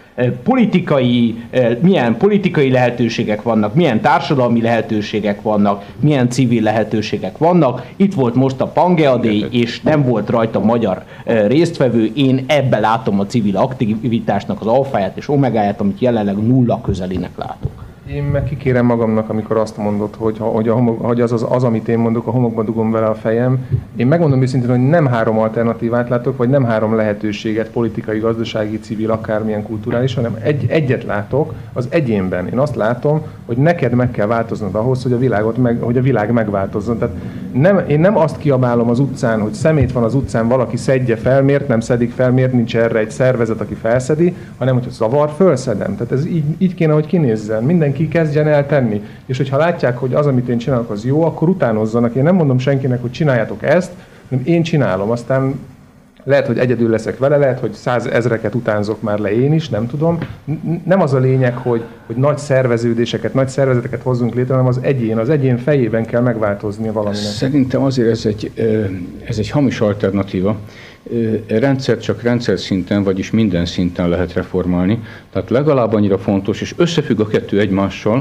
politikai lehetőségek vannak, milyen társadalmi lehetőségek vannak, milyen civil lehetőségek vannak. Itt volt most a Pangea Day, és nem volt rajta magyar résztvevő. Én ebben látom a civil aktivitásnak az alfáját és omegáját, amit jelenleg nulla közelinek látok. Én meg kikérem magamnak, amikor azt mondod, hogy az, amit én mondok, a homokba dugom vele a fejem. Én megmondom őszintén, hogy nem 3 alternatívát látok, vagy nem 3 lehetőséget, politikai, gazdasági, civil, akármilyen kulturális, hanem egyet látok az egyénben. Én azt látom, hogy neked meg kell változnod ahhoz, hogy a világ megváltozzon. Tehát én nem azt kiabálom az utcán, hogy szemét van az utcán, valaki szedje fel, miért nem szedik fel, miért nincs erre egy szervezet, aki felszedi, hanem hogyha zavar, fölszedem. Tehát ez így kéne, hogy kinézzen. Mindenki kezdjen el tenni. És hogyha látják, hogy az, amit én csinálok, az jó, akkor utánozzanak. Én nem mondom senkinek, hogy csináljátok ezt, hanem én csinálom. Aztán lehet, hogy egyedül leszek vele, lehet, hogy 100 000-eket utánzok már le én is, nem tudom. Nem az a lényeg, hogy nagy szerveződéseket, nagy szervezeteket hozzunk létre, hanem az egyén fejében kell megváltoznia valaminek. Szerintem azért ez egy hamis alternatíva. Rendszert csak rendszer szinten, vagyis minden szinten lehet reformálni. Tehát legalább annyira fontos, és összefügg a kettő egymással,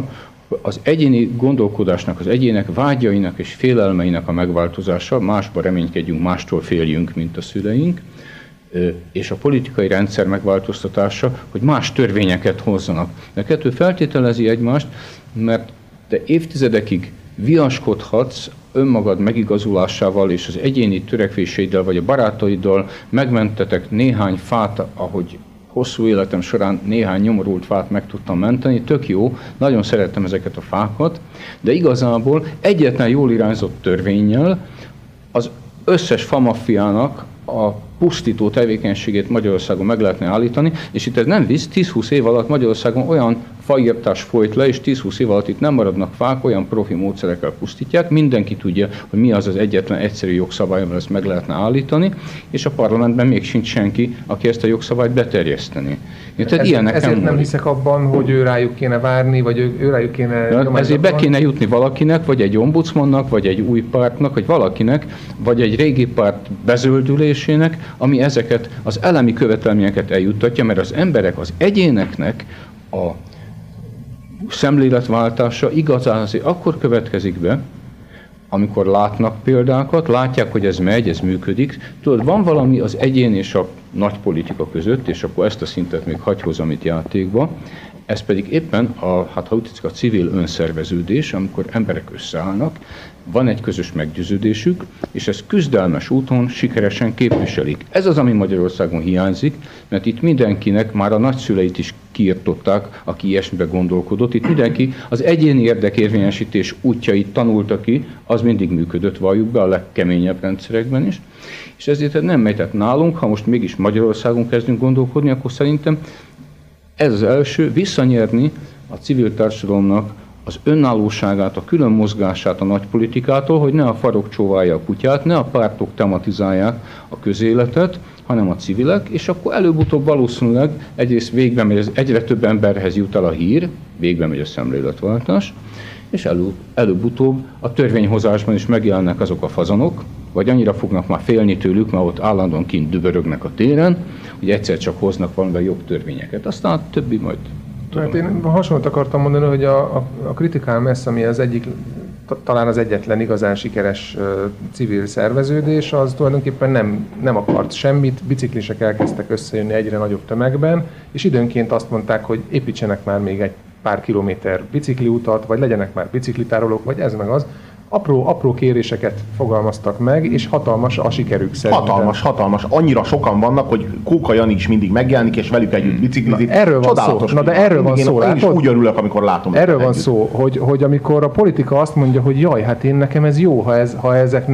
az egyéni gondolkodásnak, az egyének vágyainak és félelmeinek a megváltozása, másba reménykedjünk, mástól féljünk, mint a szüleink, és a politikai rendszer megváltoztatása, hogy más törvényeket hozzanak. De a kettő feltételezi egymást, mert te évtizedekig viaskodhatsz önmagad megigazulásával és az egyéni törekvéseiddel vagy a barátaiddal megmentetek néhány fát, ahogy hosszú életem során néhány nyomorult fát meg tudtam menteni, tök jó, nagyon szerettem ezeket a fákat, de igazából egyetlen jól irányzott törvénnyel az összes famaffiának a pusztító tevékenységét Magyarországon meg lehetne állítani, és itt ez nem visz, 10-20 év alatt Magyarországon olyan faírtás folyt le, és 10-20 év alatt itt nem maradnak fák, olyan profi módszerekkel pusztítják, mindenki tudja, hogy mi az az egyetlen egyszerű jogszabály, amivel ezt meg lehetne állítani, és a parlamentben még sincs senki, aki ezt a jogszabályt beterjeszteni. Ezért nem hiszek abban, hogy ő rájuk kéne várni, vagy ő rájuk kéne nyomázni. Ezért be kéne jutni valakinek, vagy egy ombudsmannak, vagy egy új pártnak, vagy valakinek, vagy egy régi párt bezöldülésének, ami ezeket az elemi követelményeket eljuttatja, mert az emberek, az egyéneknek a szemléletváltása igazán azért akkor következik be, amikor látnak példákat, látják, hogy ez megy, ez működik. Tudod, van valami az egyén és a nagy politika között, és akkor ezt a szintet még hagy hozzam itt játékba, ez pedig éppen a civil önszerveződés, amikor emberek összeállnak, van egy közös meggyőződésük, és ezt küzdelmes úton sikeresen képviselik. Ez az, ami Magyarországon hiányzik, mert itt mindenkinek már a nagyszüleit is kiirtották, aki ilyesmibe gondolkodott. Itt mindenki az egyéni érdekérvényesítés útjait tanulta ki, az mindig működött, valljuk be a legkeményebb rendszerekben is. És ezért nem megy, tehát nálunk, ha most mégis Magyarországon kezdünk gondolkodni, akkor szerintem ez az első, visszanyerni a civil társadalomnak az önállóságát, a külön mozgását a nagypolitikától, hogy ne a farok csóválja a kutyát, ne a pártok tematizálják a közéletet, hanem a civilek, és akkor előbb-utóbb valószínűleg egyrészt végbe megy, egyre több emberhez jut el a hír, végbe megy a szemléletváltás, és előbb-utóbb a törvényhozásban is megjelennek azok a fazanok, vagy annyira fognak már félni tőlük, mert ott állandóan kint dübörögnek a téren, hogy egyszer csak hoznak valamivel jobb törvényeket. Aztán a többi majd tudom. Hát én hasonlót akartam mondani, hogy a kritikám ez, ami az egyik, talán az egyetlen igazán sikeres civil szerveződés, az tulajdonképpen nem akart semmit, biciklisek elkezdtek összejönni egyre nagyobb tömegben, és időnként azt mondták, hogy építsenek már még egy pár kilométer bicikliutat, vagy legyenek már biciklitárolók, vagy ez meg az. Apró kéréseket fogalmaztak meg, és hatalmas a sikerük szerintem. Hatalmas. Annyira sokan vannak, hogy Kóka Jani is mindig megjelenik, és velük együtt biciklizik. Erről van szó. De erről van szó. Én is úgy örülök, amikor látom. Erről van szó, hogy amikor a politika azt mondja, hogy jaj, hát nekem ez jó, ha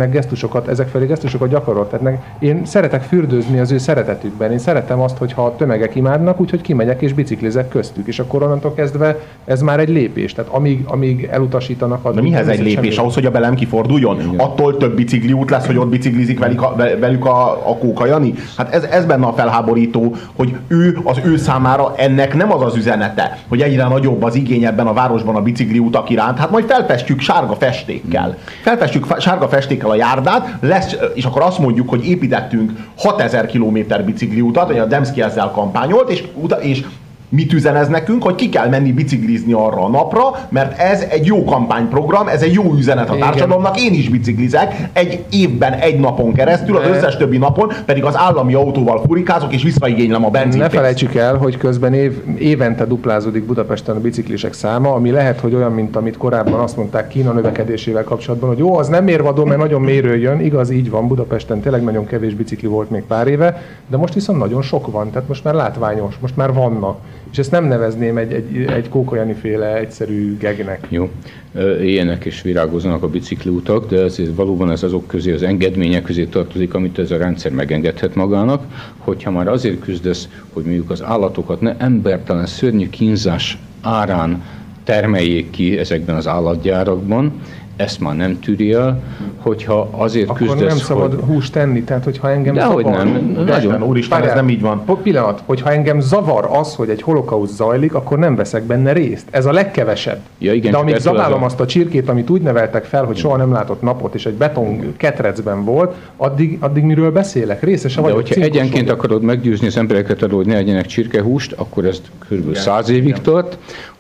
ezek felé gesztusokat gyakorol. Tehát én szeretek fürdőzni az ő szeretetükben. Én szeretem azt, hogyha a tömegek imádnak, úgyhogy kimegyek és biciklizek köztük. És akkor onnantól kezdve ez már egy lépés. Tehát amíg elutasítanak, de mihez egy lépés? Ahhoz, hogy a Belem kiforduljon? Igen. Attól több bicikliút lesz, hogy ott biciklizik velük a Kóka Jani? Hát ez benne a felháborító, hogy az ő számára ennek nem az az üzenete, hogy egyre nagyobb az igény ebben a városban a bicikliutak iránt, hát majd felfestjük sárga festékkel. Felfestjük sárga festékkel a járdát, és akkor azt mondjuk, hogy építettünk 6000 kilométer bicikliutat, hogy a Demszky ezzel kampányolt, és mit üzen ez nekünk, hogy ki kell menni biciklizni arra a napra, mert ez egy jó kampányprogram, ez egy jó üzenet a társadalomnak, én is biciklizek egy évben egy napon keresztül, az összes többi napon pedig az állami autóval furikázok és visszaigénylem a benzinpénzt. Ne felejtsük el, hogy közben évente duplázódik Budapesten a biciklisek száma, ami lehet, hogy olyan, mint amit korábban azt mondták Kína növekedésével kapcsolatban, hogy jó, az nem mérvadó, mert nagyon mérő jön, igaz, így van, Budapesten tényleg nagyon kevés bicikli volt még pár éve, de most viszont nagyon sok van, tehát most már látványos, most már vannak. És ezt nem nevezném egy Kóka Jani féle egyszerű gegnek. Jó, ilyenek is virágoznak a bicikliutak, de valóban ez azok közé, az engedmények közé tartozik, amit ez a rendszer megengedhet magának, hogyha már azért küzdesz, hogy mondjuk az állatokat ne embertelen szörnyű kínzás árán termeljék ki ezekben az állatgyárakban, ezt már nem tűri el, hogyha azért akkor küzdesz, nem szabad húst tenni, tehát hogyha engem zavar... nem, nagyon úristen, ez nem így van. Pillanat, hogyha engem zavar az, hogy egy holokauszt zajlik, akkor nem veszek benne részt. Ez a legkevesebb. Ja, igen, de amíg zabálom azt a csirkét, amit úgy neveltek fel, hogy soha nem látott napot, és egy beton ketrecben volt, addig miről beszélek? Részese vagyok. De hogyha egyenként akarod meggyőzni az embereket arról, hogy ne egyenek csirkehúst, akkor ez kb. 100 évig tart.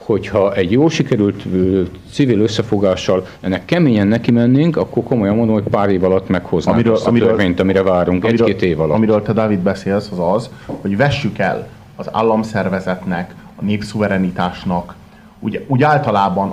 hogyha egy jól sikerült civil összefogással ennek keményen neki mennénk, akkor komolyan mondom, hogy pár év alatt meghoznánk azt a törvényt, amire várunk, egy-két év alatt. Amiről te, Dávid, beszélsz, az, hogy vessük el az államszervezetnek, a népszuverenitásnak, úgy általában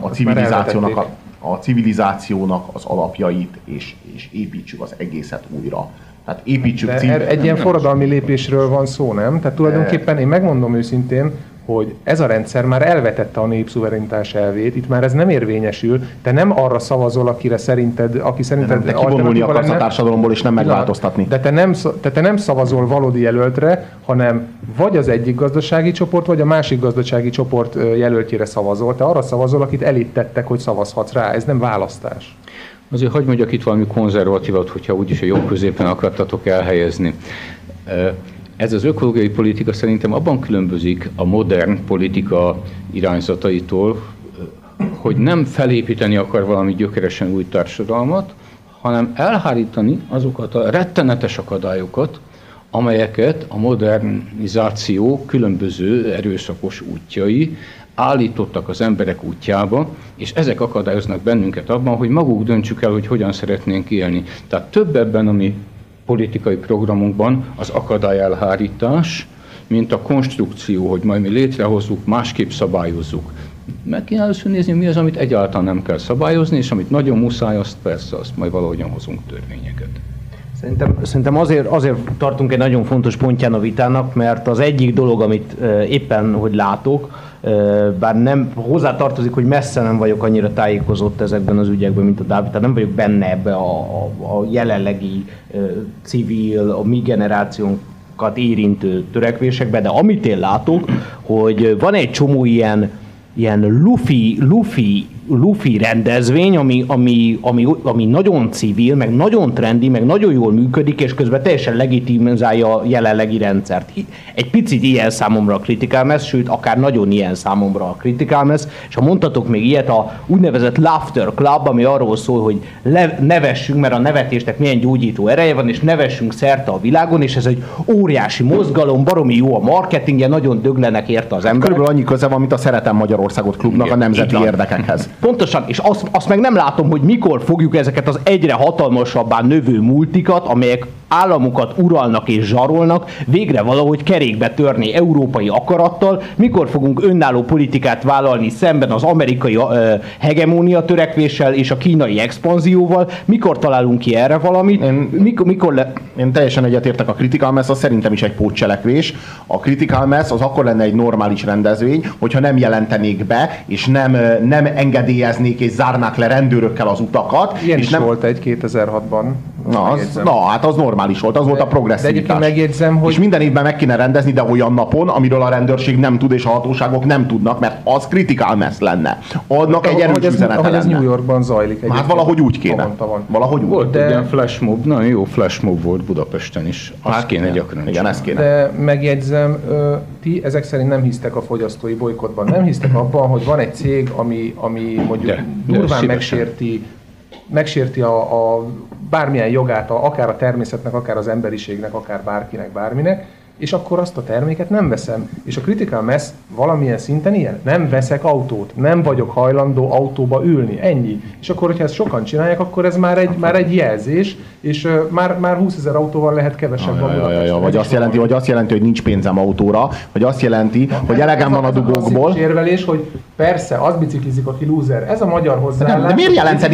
a civilizációnak az alapjait, és építsük az egészet újra. Tehát építsük egy ilyen forradalmi lépésről van szó, nem? Tehát tulajdonképpen én megmondom őszintén, hogy ez a rendszer már elvetette a népszuverenitás elvét, itt már ez nem érvényesül, te nem arra szavazol, aki szerinted de kivonulni akarsz a társadalomból és nem megváltoztatni. De te nem szavazol valódi jelöltre, hanem vagy az egyik gazdasági csoport, vagy a másik gazdasági csoport jelöltjére szavazol. Te arra szavazol, akit elittettek, hogy szavazhatsz rá. Ez nem választás. Azért hadd mondjak itt valami konzervatívat, hogyha úgyis a jobb középen akartatok elhelyezni. Ez az ökológiai politika szerintem abban különbözik a modern politika irányzataitól, hogy nem felépíteni akar valami gyökeresen új társadalmat, hanem elhárítani azokat a rettenetes akadályokat, amelyeket a modernizáció különböző erőszakos útjai állítottak az emberek útjába, és ezek akadályoznak bennünket abban, hogy maguk döntsük el, hogy hogyan szeretnénk élni. Tehát több ebben a mi politikai programunkban az akadályelhárítás, mint a konstrukció, hogy majd mi létrehozzuk, másképp szabályozzuk. Meg kéne először nézni, mi az, amit egyáltalán nem kell szabályozni, és amit nagyon muszáj, azt persze, azt majd valahogyan hozunk törvényeket. Szerintem azért tartunk egy nagyon fontos pontján a vitának, mert az egyik dolog, amit éppen hogy látok, bár nem hozzátartozik, hogy messze nem vagyok annyira tájékozott ezekben az ügyekben, mint a Dávid, tehát nem vagyok benne ebbe a jelenlegi civil, a mi generációnkat érintő törekvésekbe, de amit én látok, hogy van egy csomó ilyen lufi rendezvény, ami nagyon civil, meg nagyon trendi, meg nagyon jól működik, és közben teljesen legitimizálja a jelenlegi rendszert. Egy picit ilyen számomra a Critical Mass, sőt, akár nagyon ilyen számomra a Critical Mass, és ha mondhatok még ilyet, a úgynevezett Laughter Club, ami arról szól, hogy nevessünk, mert a nevetésnek milyen gyógyító ereje van, és nevessünk szerte a világon, és ez egy óriási mozgalom, baromi jó a marketingje, nagyon döglenek érte az emberek. Körülbelül annyi köze van, mint a Szeretem Magyarországot klubnak a nemzeti érdekekhez. Pontosan, és azt meg nem látom, hogy mikor fogjuk ezeket az egyre hatalmasabbá növő multikat, amelyek államokat uralnak és zsarolnak, végre valahogy kerékbe törni európai akarattal, mikor fogunk önálló politikát vállalni szemben az amerikai hegemónia törekvéssel és a kínai expanzióval, mikor találunk ki erre valamit, Én teljesen egyetértek, a Critical Mass az szerintem is egy pótcselekvés. A Critical Mass az akkor lenne egy normális rendezvény, hogyha nem jelentenék be, és nem engedélyeznék és zárnák le rendőrökkel az utakat. Ilyen és is nem volt egy 2006-ban. Hát az normális volt, az volt a progresszivitás. De megjegyzem, hogy... És minden évben meg kéne rendezni, de olyan napon, amiről a rendőrség nem tud, és a hatóságok nem tudnak, mert az Critical Mass lenne. Adnak egy erős üzenete ahogy ez lenne. New Yorkban zajlik. Hát valahogy úgy kéne. Valahogy úgy. Volt egy ilyen flashmob, nagyon jó flashmob volt Budapesten is. Azt kéne gyakran. Igen, ezt kéne. De megjegyzem, ti ezek szerint nem hisztek a fogyasztói bolykotban. Nem hisztek abban, hogy van egy cég, ami mondjuk durván megsérti a bármilyen jogát, akár a természetnek, akár az emberiségnek, akár bárkinek, bárminek, és akkor azt a terméket nem veszem. És a Critical Mass valamilyen szinten ilyen. Nem veszek autót, nem vagyok hajlandó autóba ülni, ennyi. És akkor, hogyha ezt sokan csinálják, akkor ez már egy jelzés, és már 20 000 autóval lehet kevesebb a Budapesten. Vagy azt jelenti, hogy nincs pénzem autóra, vagy azt jelenti, hogy elegem van a dugókból. Az érvelés, hogy persze, az biciklizik, aki lúzer. Ez a magyar hozzáállás. De miért jelenteni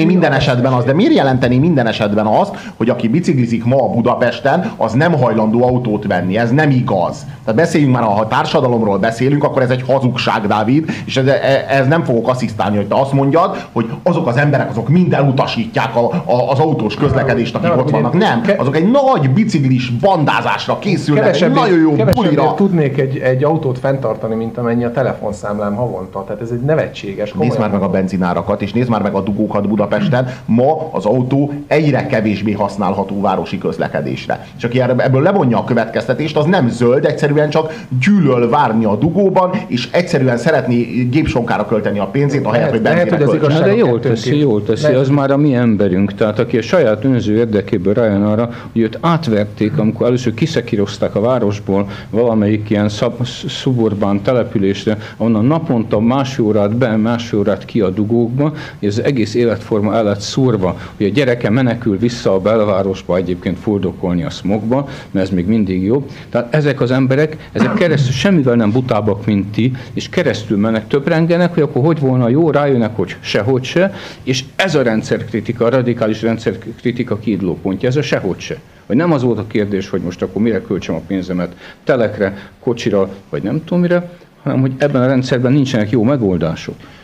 minden esetben azt, hogy aki biciklizik ma a Budapesten, az nem hajlandó autót venni? Ez nem igaz. Tehát beszéljünk már, ha a társadalomról beszélünk, akkor ez egy hazugság, Dávid, és ez nem fogok asszisztálni, hogy te azt mondjad, hogy azok az emberek, azok mind elutasítják az autós közlekedést, akik ott vannak. Nem, azok egy nagy biciklis bandázásra készülnek, egy nagyon jó bulira. Tudnék egy autót fenntartani, mint amennyi a telefonszámlám havonta. Tehát ez egy nevetséges. Nézd már meg a benzinárakat, és nézd már meg a dugókat Budapesten. Ma az autó egyre kevésbé használható városi közlekedésre. És aki ebből levonja a következtetést, az nem zöld, egyszerűen csak gyűlöl várni a dugóban, és egyszerűen szeretné gépsonkára költeni a pénzét, ahelyett, hogy benzínre költsen. De jól teszi, az már a mi emberünk. Tehát aki a saját önző érdekéből rájön arra, hogy őt átverték, amikor először kiszekírozták a városból valamelyik ilyen szuburbán településre, ahonnan naponta 1,5 órát be, másfél órát ki a dugókba, és az egész életforma el lett szórva, hogy a gyereke menekül vissza a belvárosba egyébként fuldokolni a smogba, mert ez még mindig jobb. Tehát ezek az emberek, ezek keresztül semmivel nem butábbak, mint ti, és keresztül mennek, töbrengenek, hogy akkor hogy volna jó, rájönnek, hogy sehogy se, és ez a rendszerkritika, a radikális rendszerkritika kiindulópontja, ez a sehogy se. Hogy nem az volt a kérdés, hogy most akkor mire költsem a pénzemet, telekre, kocsira, vagy nem tudom mire, hanem hogy ebben a rendszerben nincsenek jó megoldások.